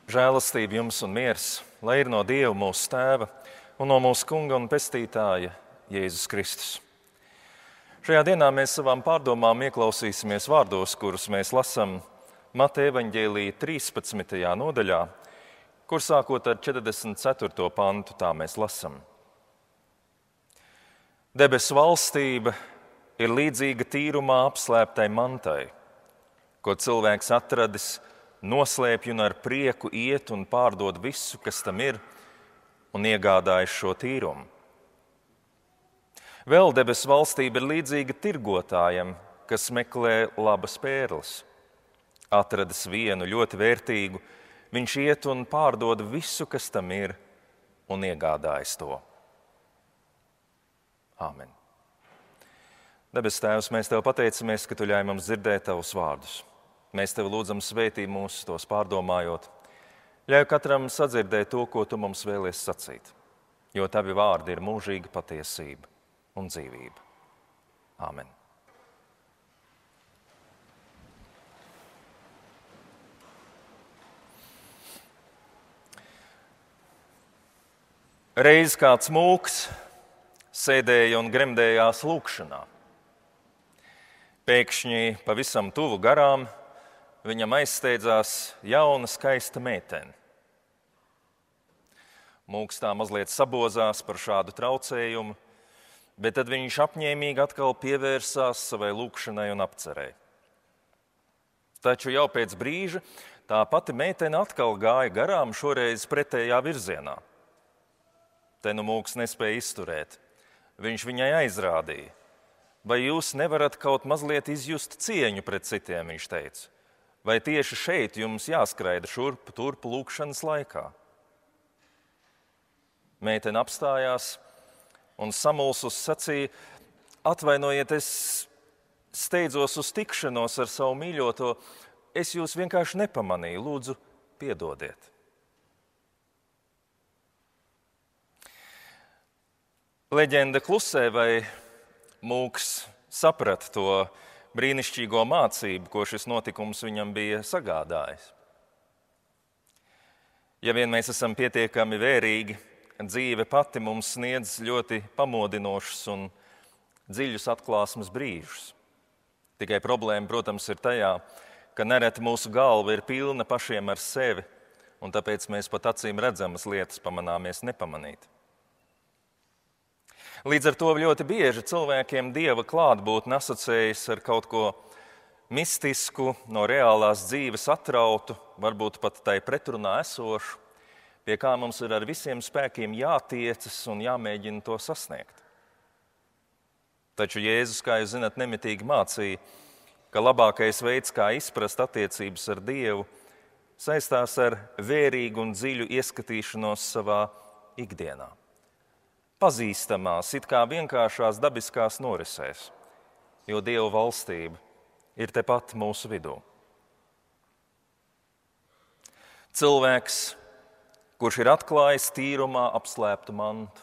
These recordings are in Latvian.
Žēlastība jums un miers, lai ir no Dieva mūsu Tēva un no mūsu Kunga un Pestītāja Jēzus Kristus. Šajā dienā mēs savām pārdomām ieklausīsimies vārdos, kurus mēs lasām Mateja evaņģēlija 13. nodaļā, kur sākot ar 44. pantu tā mēs lasām. Debesu valstība ir līdzīga tīrumā apslēptai mantai, ko cilvēks atradis, noslēpj un ar prieku iet un pārdod visu, kas tam ir, un iegādājas šo tīrumu. Vēl debesu valstība ir līdzīga tirgotājam, kas meklē labas pērles. Atradis vienu ļoti vērtīgu, viņš iet un pārdod visu, kas tam ir, un iegādājas to. Āmen. Debes Tēvs, mēs Tev pateicamies, ka Tu ļauj mums dzirdēt Tavus vārdus. Mēs Tevi lūdzam svētī mūs, tos pārdomājot. Ļauj katram sadzirdēt to, ko Tu mums vēlies sacīt, jo Tavi vārdi ir mūžīga patiesība un dzīvība. Āmen. Reiz kāds mūks sēdēja un gremdējās lūgšanā. Pēkšņi pavisam tuvu garām viņam aizsteidzās jauna, skaista meitene. Mūks tā mazliet sabozās par šādu traucējumu, bet tad viņš apņēmīgi atkal pievērsās savai lūgšanai un apcerei. Taču jau pēc brīža tā pati meitene atkal gāja garām, šoreiz pretējā virzienā. Te nu mūks nespēja izturēt. Viņš viņai aizrādīja. Vai jūs nevarat kaut mazliet izjust cieņu pret citiem, viņš teica? Vai tieši šeit jums jāskraida šurpu turpu lūgšanas laikā? Meitene apstājās un samulsus sacīja: atvainojiet, es steidzos uz tikšanos ar savu mīļoto, es jūs vienkārši nepamanīju, lūdzu, piedodiet. Leģenda klusē, vai mūks saprata to brīnišķīgo mācību, ko šis notikums viņam bija sagādājis. Ja vien mēs esam pietiekami vērīgi, dzīve pati mums sniedz ļoti pamodinošus un dziļus atklāsmes brīžus. Tikai problēma, protams, ir tajā, ka nereti mūsu galva ir pilna pašiem ar sevi, un tāpēc mēs pat acīm redzamas lietas pamanāmies nepamanīt. Līdz ar to ļoti bieži cilvēkiem Dieva klātbūtne asociējas ar kaut ko mistisku, no reālās dzīves atrautu, varbūt pat tai pretrunā esošu, pie kā mums ir ar visiem spēkiem jātiecas un jāmēģina to sasniegt. Taču Jēzus, kā jūs zināt, nemitīgi mācīja, ka labākais veids, kā izprast attiecības ar Dievu, saistās ar vērīgu un dziļu ieskatīšanos savā ikdienā. Pazīstamās, it kā vienkāršās dabiskās norisēs, jo Dieva valstība ir tepat mūsu vidū. Cilvēks, kurš ir atklājis tīrumā apslēptu mantu.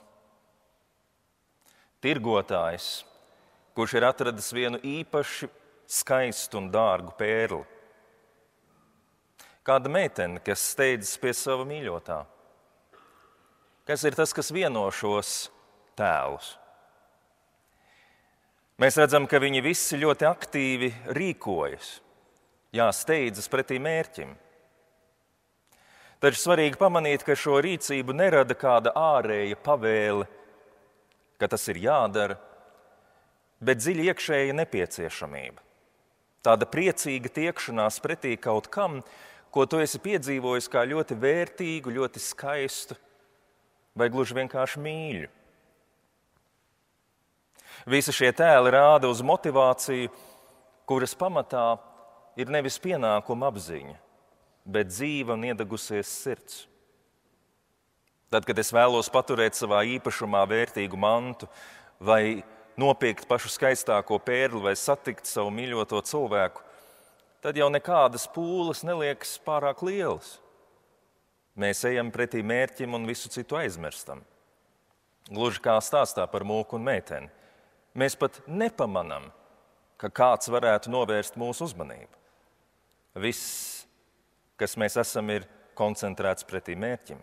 Tirgotājs, kurš ir atradis vienu īpaši skaistu un dārgu pērli. Kāda meitene, kas steidzas pie sava mīļotā. Kas ir tas, kas vieno šos tēlus? Mēs redzam, ka viņi visi ļoti aktīvi rīkojas, steidzas pretī mērķim. Taču svarīgi pamanīt, ka šo rīcību nerada kāda ārēja pavēle, ka tas ir jādara, bet dziļi iekšēja nepieciešamība. Tāda priecīga tiekšanās pretī kaut kam, ko tu esi piedzīvojis kā ļoti vērtīgu, ļoti skaistu, vai gluži vienkārši mīļu. Visi šie tēli rāda uz motivāciju, kuras pamatā ir nevis pienākuma apziņa, bet dzīva un iedegusies sirds. Tad, kad es vēlos paturēt savā īpašumā vērtīgu mantu, vai nopirkt pašu skaistāko pērli, vai satikt savu mīļoto cilvēku, tad jau nekādas pūles neliekas pārāk lielas. Mēs ejam pretī mērķim un visu citu aizmirstam. Gluži kā stāstā par mūku un meiteni. Mēs pat nepamanām, ka kāds varētu novērst mūsu uzmanību. Viss, kas mēs esam, ir koncentrēts pretī mērķim.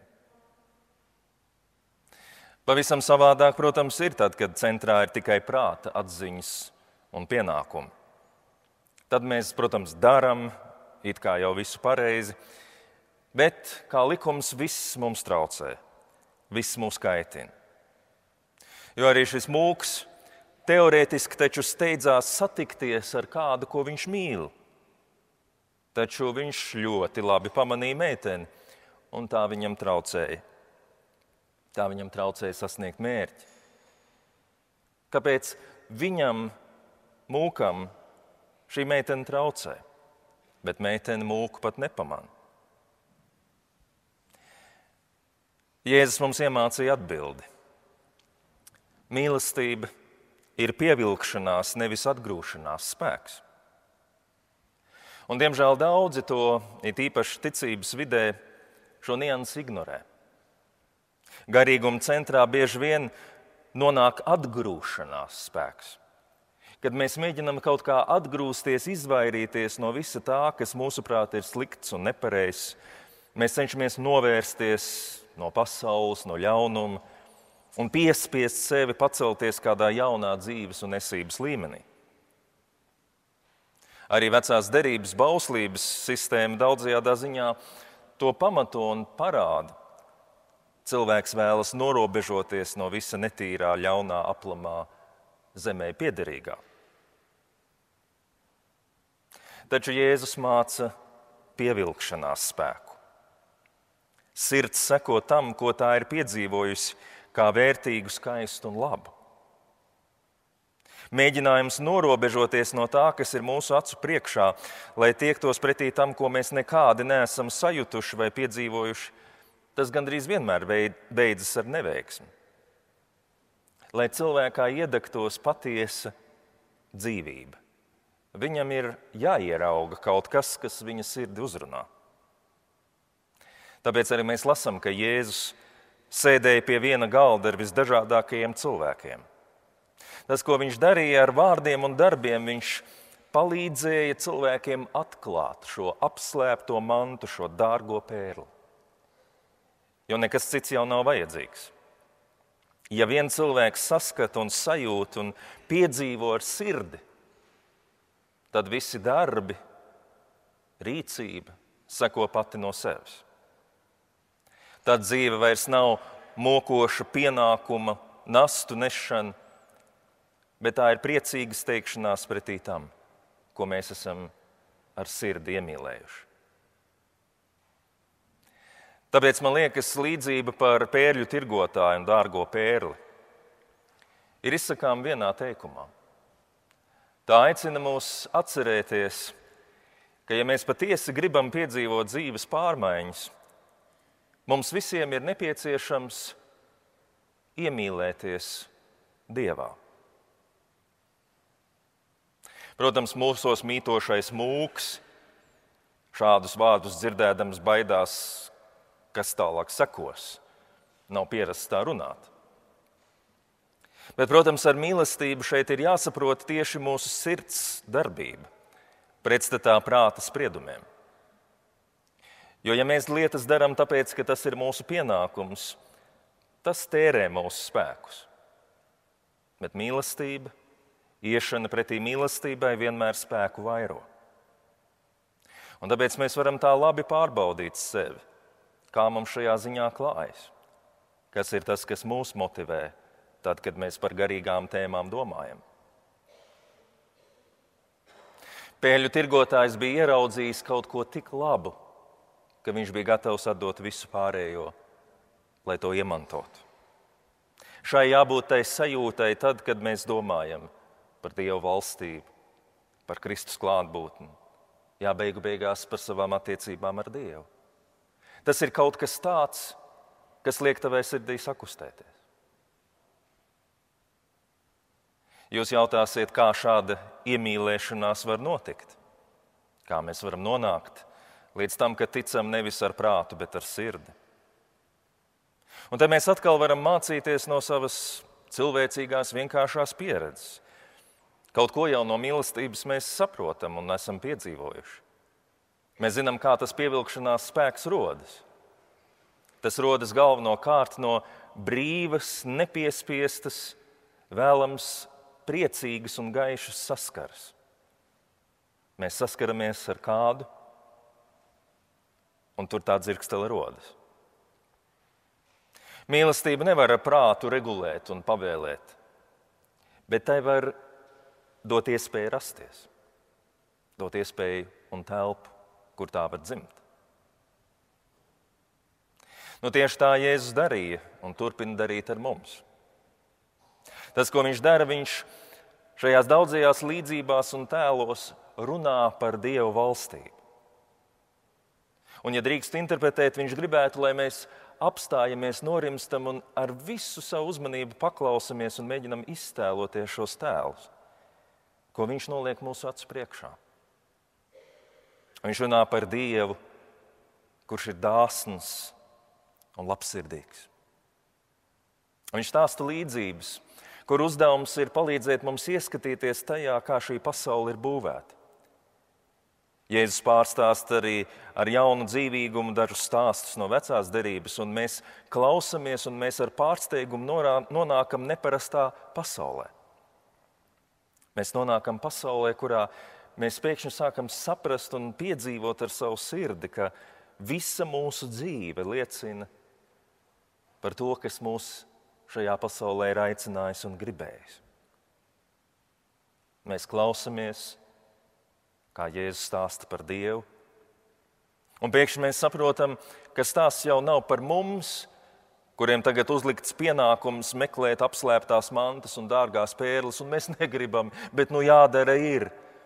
Pavisam savādāk, protams, ir tad, kad centrā ir tikai prāta atziņas un pienākumi. Tad mēs, protams, darām, it kā jau visu pareizi, bet, kā likums, viss mums traucē, viss mūs kaitina. Jo arī šis mūks teorētiski taču steidzās satikties ar kādu, ko viņš mīl. Taču viņš ļoti labi pamanīja meiteni, un tā viņam traucēja. Tā viņam traucēja sasniegt mērķi. Kāpēc viņam, mūkam, šī meitene traucē, bet meitene mūku pat nepamana? Jēzus mums iemācīja atbildi. Mīlestība ir pievilkšanās, nevis atgrūšanās spēks. Un, diemžēl, daudzi to, it īpaši ticības vidē, šo niansi ignorē. Garīguma centrā bieži vien nonāk atgrūšanās spēks. Kad mēs mēģinām kaut kā atgrūsties, izvairīties no visa tā, kas mūsuprāt ir slikts un nepareizs, mēs cenšamies novērsties no pasaules, no ļaunuma un piespiest sevi pacelties kādā jaunā dzīves un esības līmenī. Arī vecās derības bauslības sistēma daudzajādā ziņā to pamato un parāda. Cilvēks vēlas norobežoties no visa netīrā, ļaunā, aplamā, zemē piederīgā. Taču Jēzus māca pievilkšanās spēku. Sirds seko tam, ko tā ir piedzīvojusi, kā vērtīgu, skaistu un labu. Mēģinājums norobežoties no tā, kas ir mūsu acu priekšā, lai tiektos pretī tam, ko mēs nekādi neesam sajutuši vai piedzīvojuši, tas gandrīz vienmēr beidzas ar neveiksmi. Lai cilvēkā iedegtos patiesa dzīvība, viņam ir jāierauga kaut kas, kas viņa sirdi uzrunā. Tāpēc arī mēs lasām, ka Jēzus sēdēja pie viena galda ar visdažādākajiem cilvēkiem. Tas, ko viņš darīja ar vārdiem un darbiem, viņš palīdzēja cilvēkiem atklāt šo apslēpto mantu, šo dārgo pērli. Jo nekas cits jau nav vajadzīgs. Ja vien cilvēks saskata un sajūt un piedzīvo ar sirdi, tad visi darbi, rīcība seko pati no sevis. Tad dzīve vairs nav mokoša pienākuma, nastu nešana, bet tā ir priecīga steigšanās pretī tam, ko mēs esam ar sirdi iemīlējuši. Tāpēc man liekas, līdzība par pērļu tirgotāju un dārgo pērli ir izsakām vienā teikumā. Tā aicina mūs atcerēties, ka ja mēs patiesi gribam piedzīvot dzīves pārmaiņas, mums visiem ir nepieciešams iemīlēties Dievā. Protams, mūsos mītošais mūks šādus vārdus dzirdēdams baidās, kas tālāk sekos. Nav pierasts tā runāt. Bet, protams, ar mīlestību šeit ir jāsaprot tieši mūsu sirds darbība, pretstatā prāta spriedumiem. Jo, ja mēs lietas darām tāpēc, ka tas ir mūsu pienākums, tas tērē mūsu spēkus. Bet mīlestība, iešana pretī mīlestībai vienmēr spēku vairo. Un tāpēc mēs varam tā labi pārbaudīt sevi, kā mums šajā ziņā klājas, kas ir tas, kas mūs motivē, tad, kad mēs par garīgām tēmām domājam. Pēļu tirgotājs bija ieraudzījis kaut ko tik labu, ka viņš bija gatavs atdot visu pārējo, lai to iemantotu. Šai jābūt tai sajūtai tad, kad mēs domājam par Dievu valstību, par Kristus klātbūtni, beigu beigās par savām attiecībām ar Dievu. Tas ir kaut kas tāds, kas liek tavai sirdī sakustēties. Jūs jautāsiet, kā šāda iemīlēšanās var notikt? Kā mēs varam nonākt līdz tam, ka ticam nevis ar prātu, bet ar sirdi? Un te mēs atkal varam mācīties no savas cilvēcīgās vienkāršās pieredzes. Kaut ko jau no mīlestības mēs saprotam un esam piedzīvojuši. Mēs zinām, kā tas pievilkšanās spēks rodas. Tas rodas galvenokārt no brīvas, nepiespiestas, vēlams priecīgas un gaišas saskares. Mēs saskaramies ar kādu, un tur tā dzirkstele rodas. Mīlestība nevar ar prātu regulēt un pavēlēt, bet tai var dot iespēju rasties, dot iespēju un telpu, kur tā var dzimt. Tieši tā Jēzus darīja un turpina darīt ar mums. Tas, ko viņš dara, viņš šajās daudzajās līdzībās un tēlos runā par Dieva valstību. Un, ja drīkst interpretēt, viņš gribētu, lai mēs apstājamies, norimstam un ar visu savu uzmanību paklausamies un mēģinam iztēloties šos tēlus, ko viņš noliek mūsu acu priekšā. Viņš runā par Dievu, kurš ir dāsns un labsirdīgs. Viņš stāsta līdzības, kur uzdevums ir palīdzēt mums ieskatīties tajā, kā šī pasaule ir būvēta. Jēzus pārstāsta arī ar jaunu dzīvīgumu dažus stāstus no vecās derības, un mēs klausamies, un mēs ar pārsteigumu nonākam neparastā pasaulē. Mēs nonākam pasaulē, kurā mēs pēkšņi sākam saprast un piedzīvot ar savu sirdi, ka visa mūsu dzīve liecina par to, kas mūs šajā pasaulē ir aicinājis un gribējis. Mēs klausamies, kā Jēzus stāsta par Dievu, un pēkšņi mēs saprotam, ka stāsts jau nav par mums, kuriem tagad uzlikts pienākums meklēt apslēptās mantas un dārgās pērles, un mēs negribam, bet jādara ir.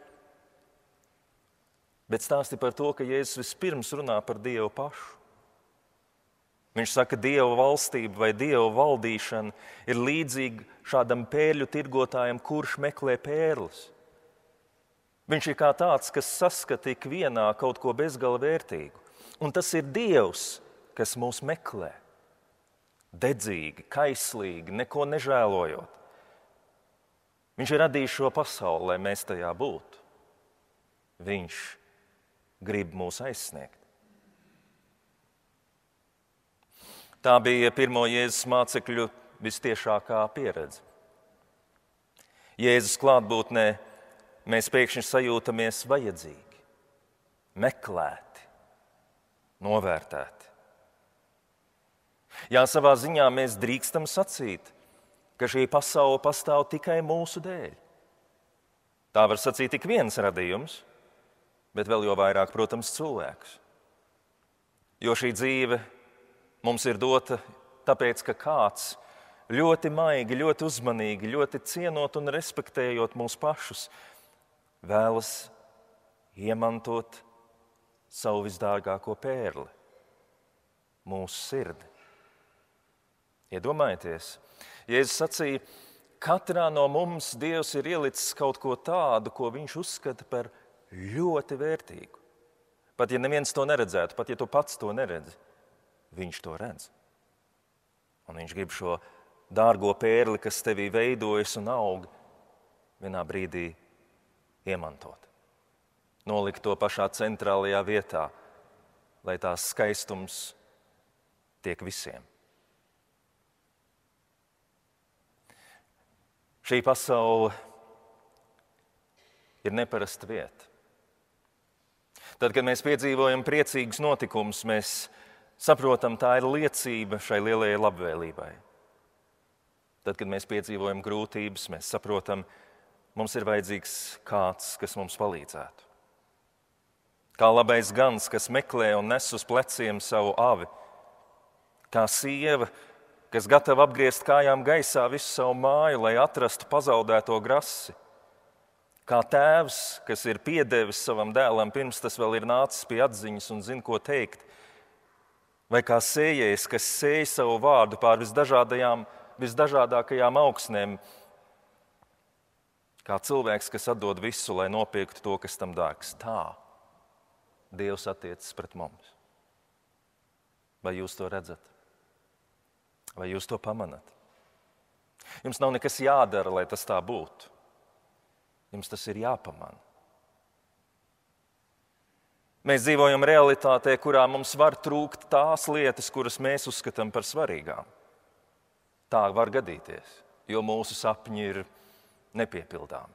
Bet stāsti par to, ka Jēzus vispirms runā par Dievu pašu. Viņš saka, Dieva valstība vai Dieva valdīšana ir līdzīga šādam pērļu tirgotājam, kurš meklē pērles. Viņš ir kā tāds, kas saskata ikvienā kaut ko bezgala vērtīgu. Un tas ir Dievs, kas mūs meklē. Dedzīgi, kaislīgi, neko nežēlojot. Viņš ir radījis šo pasauli, lai mēs tajā būtu. Viņš grib mūs aizsniegt. Tā bija pirmo Jēzus mācekļu vistiešākā pieredze. Jēzus klātbūtnē mēs pēkšņi sajūtamies vajadzīgi, meklēti, novērtēti. Jā, savā ziņā mēs drīkstam sacīt, ka šī pasaule pastāv tikai mūsu dēļ. Tā var sacīt tik viens radījums, bet vēl jo vairāk, protams, cilvēks. Jo šī dzīve mums ir dota tāpēc, ka kāds ļoti maigi, ļoti uzmanīgi, ļoti cienot un respektējot mūs pašus, vēlas iemantot savu visdārgāko pērli, mūsu sirdi. Iedomājieties, Jēzus sacīja, katrā no mums Dievs ir ielicis kaut ko tādu, ko viņš uzskata par ļoti vērtīgu. Pat ja neviens to neredzētu, pat ja tu pats to neredzi, viņš to redz. Un viņš grib šo dārgo pērli, kas tevī veidojas un aug, vienā brīdī iemantot. Nolikt to pašā centrālajā vietā, lai tās skaistums tiek visiem. Šī pasaule ir neparasta vieta. Tad, kad mēs piedzīvojam priecīgus notikumus, mēs saprotam, tā ir liecība šai lielajai labvēlībai. Tad, kad mēs piedzīvojam grūtības, mēs saprotam, mums ir vajadzīgs kāds, kas mums palīdzētu. Kā labais gans, kas meklē un nes uz pleciem savu avi. Kā sieva, kas gatava apgriezt kājām gaisā visu savu māju, lai atrastu pazaudēto grasi. Kā tēvs, kas ir piedevis savam dēlam, pirms tas vēl ir nācis pie atziņas un zina, ko teikt. Vai kā sējējs, kas sēj savu vārdu pār visdažādākajām augsnēm, kā cilvēks, kas atdod visu, lai nopirktu to, kas tam dārgs. Tā Dievs attiecas pret mums. Vai jūs to redzat? Vai jūs to pamanat? Jums nav nekas jādara, lai tas tā būtu. Jums tas ir jāpamana. Mēs dzīvojam realitātē, kurā mums var trūkt tās lietas, kuras mēs uzskatām par svarīgām. Tā var gadīties, jo mūsu sapņi ir nepiepildāmi.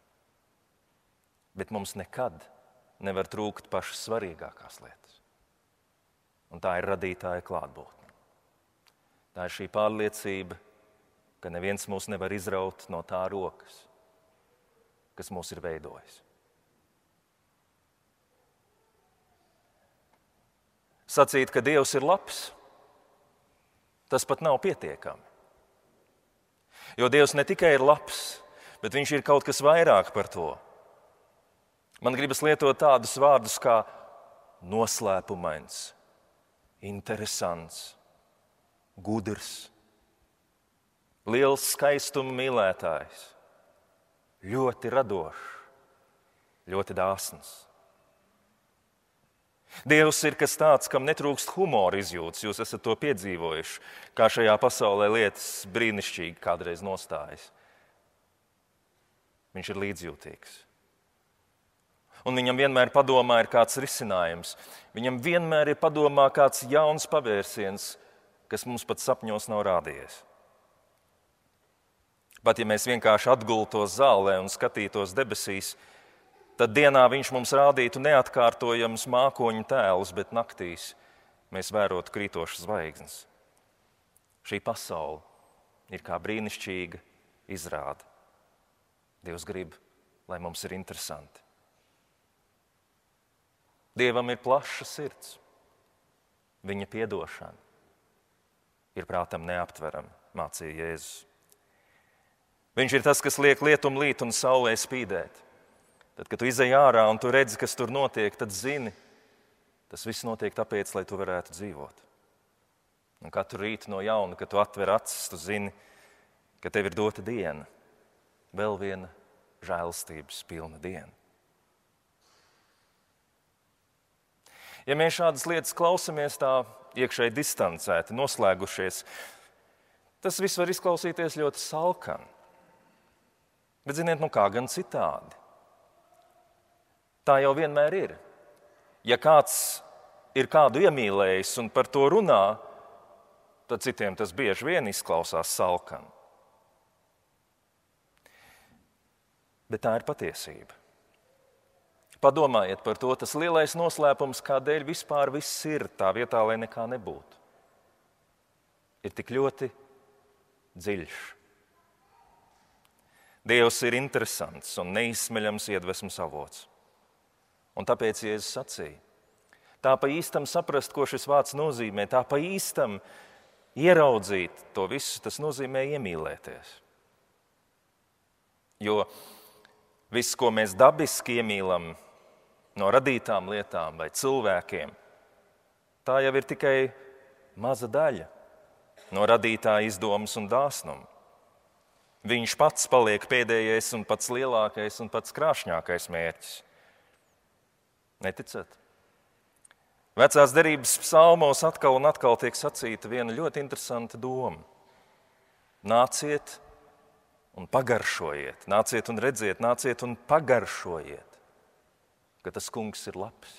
Bet mums nekad nevar trūkt pašas svarīgākās lietas. Un tā ir radītāja klātbūtne. Tā ir šī pārliecība, ka neviens mūs nevar izraut no tā rokas, kas mūs ir veidojis. Sacīt, ka Dievs ir labs, tas pat nav pietiekami. Jo Dievs ne tikai ir labs, bet viņš ir kaut kas vairāk par to. Man gribas lietot tādus vārdus kā noslēpumains, interesants, gudrs, liels skaistuma mīlētājs, ļoti radošs, ļoti dāsns. Dievs ir kas tāds, kam netrūkst humora izjūtas. Jūs esat to piedzīvojuši, kā šajā pasaulē lietas brīnišķīgi kādreiz nostājas. Viņš ir līdzjūtīgs. Un viņam vienmēr padomā ir kāds risinājums. Viņam vienmēr ir padomā kāds jauns pavērsiens, kas mums pat sapņos nav rādījies. Pat ja mēs vienkārši atgultos zālē un skatītos debesīs, tad dienā viņš mums rādītu neatkārtojams mākoņu tēlus, bet naktīs mēs vērotu krītošas zvaigznes. Šī pasaule ir kā brīnišķīga izrāde. Dievs grib, lai mums ir interesanti. Dievam ir plaša sirds. Viņa piedošana ir prātam neaptverama, mācīja Jēzus. Viņš ir tas, kas liek lietum līt un saulē spīdēt. Tad, kad tu izej ārā un tu redzi, kas tur notiek, tad zini, tas viss notiek tāpēc, lai tu varētu dzīvot. Un katru rītu no jauna, kad tu atver acis, tu zini, ka tev ir dota diena, vēl viena žēlastības pilna diena. Ja mēs šādas lietas klausamies tā iekšēji distancēti, noslēgušies, tas viss var izklausīties ļoti salkani. Bet ziniet, kā gan citādi. Tā jau vienmēr ir. Ja kāds ir kādu iemīlējis un par to runā, tad citiem tas bieži vien izklausās salkani. Bet tā ir patiesība. Padomājiet par to, tas lielais noslēpums, kādēļ vispār viss ir tā vietā, lai nekā nebūtu. Ir tik ļoti dziļš. Dievs ir interesants un neizsmeļams iedvesmas avots. Un tāpēc Jēzus sacīja, tā pa īstam saprast, ko šis vārds nozīmē, tā pa īstam ieraudzīt to visu, tas nozīmē iemīlēties. Jo viss, ko mēs dabiski iemīlam no radītām lietām vai cilvēkiem, tā jau ir tikai maza daļa no radītāja izdomas un dāsnuma. Viņš pats paliek pēdējais un pats lielākais un pats krāšņākais mērķis. Neticat? Vecās derības psalmos atkal un atkal tiek sacīta viena ļoti interesanta doma. Nāciet un pagaršojiet, nāciet un redziet, nāciet un pagaršojiet, ka tas kungs ir labs.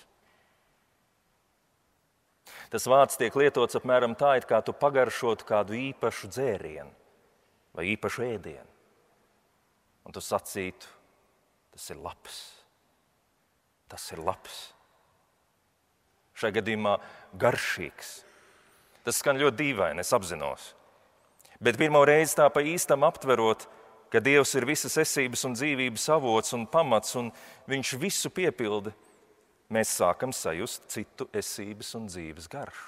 Tas vārds tiek lietots apmēram tā, it kā tu pagaršotu kādu īpašu dzērienu vai īpašu ēdienu. Un tu sacītu, tas ir labs. Tas ir labs. Šajā gadījumā garšīgs. Tas skan ļoti dīvaini, es apzinos. Bet pirmo reizi tā pa īstam aptverot, ka Dievs ir visas esības un dzīvības avots un pamats, un viņš visu piepilda, mēs sākam sajust citu esības un dzīves garšu.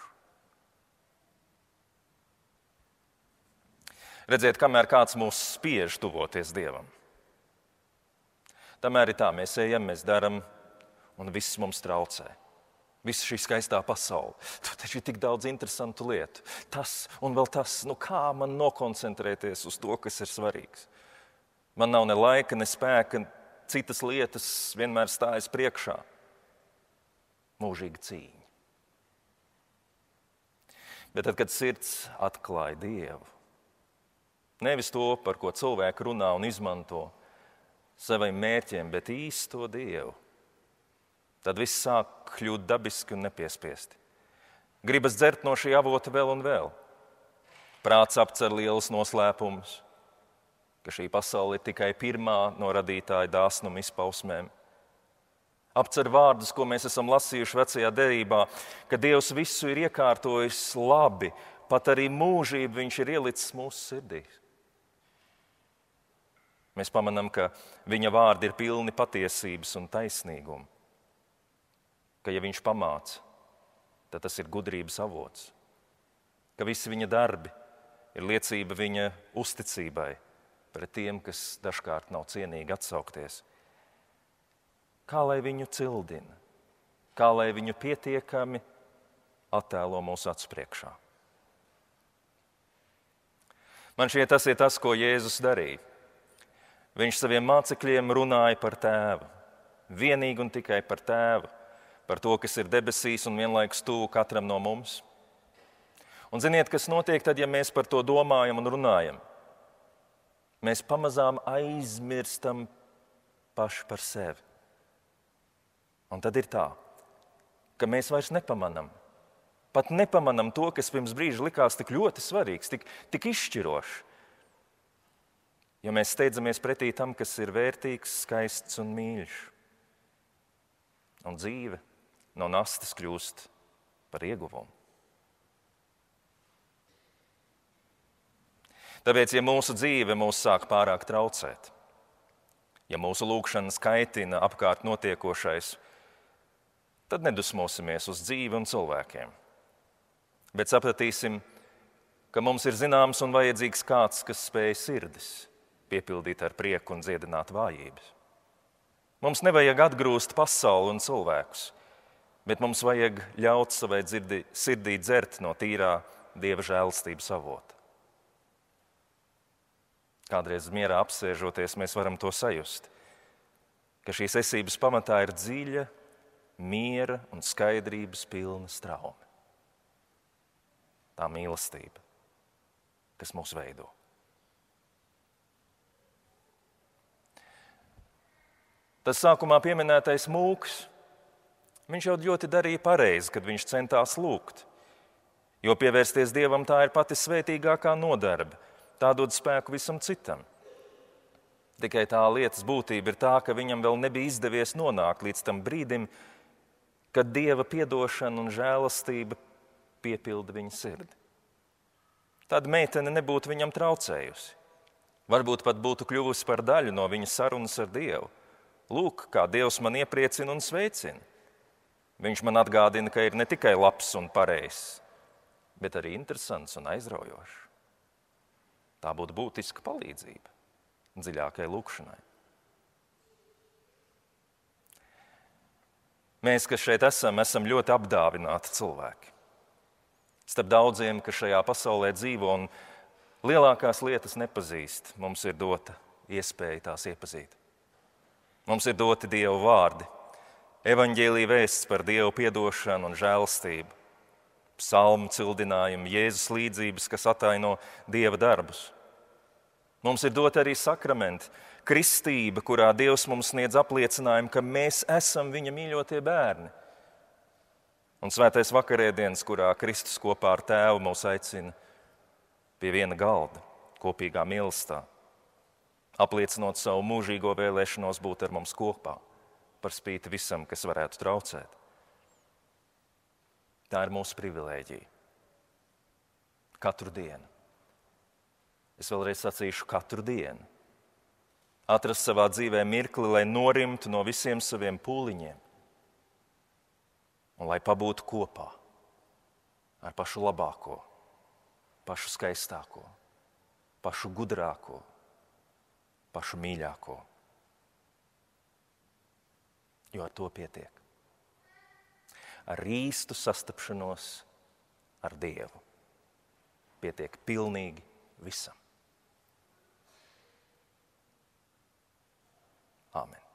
Redziet, kamēr kāds mūs spiež tuvoties Dievam. Tamēr ir tā, mēs ejam, mēs daram, un viss mums traucē. Viss šī skaistā pasaule. Tur taču ir tik daudz interesantu lietu. Tas un vēl tas, kā man nokoncentrēties uz to, kas ir svarīgs. Man nav ne laika, ne spēka, citas lietas vienmēr stājas priekšā. Mūžīga cīņa. Bet tad, kad sirds atklāja Dievu, nevis to, par ko cilvēki runā un izmanto saviem mērķiem, bet īsto Dievu, Tad viss sāk kļūt dabiski un nepiespiesti. Gribas dzert no šī avota vēl un vēl. Prāts apcer lielus noslēpumus, ka šī pasaule ir tikai pirmā no radītāja dāsnuma izpausmēm. Apcer vārdus, ko mēs esam lasījuši vecajā derībā, ka Dievs visu ir iekārtojis labi, pat arī mūžību viņš ir ielicis mūsu sirdīs. Mēs pamanām, ka viņa vārdi ir pilni patiesības un taisnīguma. Ka ja viņš pamāca, tad tas ir gudrības avots. Ka visi viņa darbi ir liecība viņa uzticībai pret tiem, kas dažkārt nav cienīgi atsaukties. Kā lai viņu cildina, kā lai viņu pietiekami attēlo mūsu acu priekšā. Man šķiet, tas ir tas, ko Jēzus darīja. Viņš saviem mācekļiem runāja par Tēvu, vienīgi un tikai par Tēvu, par to, kas ir debesīs un vienlaikus tuvu katram no mums. Un ziniet, kas notiek tad, ja mēs par to domājam un runājam? Mēs pamazām aizmirstam paši par sevi. Un tad ir tā, ka mēs vairs nepamanam. Pat nepamanam to, kas pirms brīža likās tik ļoti svarīgs, tik izšķirošs. Jo mēs steidzamies pretī tam, kas ir vērtīgs, skaists un mīļš. Un dzīve no nastas kļūst par ieguvumu. Tāpēc, ja mūsu dzīve mūs sāk pārāk traucēt, ja mūsu lūgšanas kaitina apkārt notiekošais, tad nedusmosimies uz dzīvi un cilvēkiem. Bet sapratīsim, ka mums ir zināms un vajadzīgs kāds, kas spēj sirdis piepildīt ar prieku un dziedināt vājības. Mums nevajag atgrūst pasauli un cilvēkus, bet mums vajag ļaut savai sirdī dzert no tīrā Dieva žēlastības avota. Kādreiz mierā apsēžoties, mēs varam to sajust, ka šīs esības pamatā ir dziļa, miera un skaidrības pilna straume. Tā mīlestība, kas mūs veido. Tas sākumā pieminētais mūks, viņš jau ļoti darīja pareizi, kad viņš centās lūgt, jo pievērsties Dievam tā ir pati svētīgākā nodarbe. Tā dod spēku visam citam. Tikai tā lietas būtība ir tā, ka viņam vēl nebija izdevies nonākt līdz tam brīdim, kad Dieva piedošana un žēlastība piepilda viņa sirdi. Tad meitene nebūtu viņam traucējusi. Varbūt pat būtu kļuvusi par daļu no viņa sarunas ar Dievu. Lūk, kā Dievs man iepriecina un sveicina. Viņš man atgādina, ka ir ne tikai labs un pareizs, bet arī interesants un aizraujošs. Tā būtu būtiska palīdzība dziļākai lūkšanai. Mēs, kas šeit esam ļoti apdāvināti cilvēki. Starp daudziem, kas šajā pasaulē dzīvo un lielākās lietas nepazīst, mums ir dota iespēja tās iepazīt. Mums ir doti Dieva vārdi, evaņģēlija vēsts par Dievu piedošanu un žēlastību, psalmu cildinājumu, Jēzus līdzības, kas ataino Dieva darbus. Mums ir dot arī sakramenti, kristība, kurā Dievs mums sniedz apliecinājumu, ka mēs esam viņa mīļotie bērni. Un svētais vakarēdienas, kurā Kristus kopā ar Tēvu mūs aicina pie viena galda, kopīgā mīlestībā, apliecinot savu mūžīgo vēlēšanos būt ar mums kopā, par spīti visam, kas varētu traucēt. Tā ir mūsu privilēģija. Katru dienu. Es vēlreiz sacīšu, katru dienu. Atrast savā dzīvē mirkli, lai norimtu no visiem saviem pūliņiem un lai pabūtu kopā ar pašu labāko, pašu skaistāko, pašu gudrāko, pašu mīļāko. Jo ar to pietiek. Ar īstu sastapšanos ar Dievu pietiek pilnīgi visam. Āmen.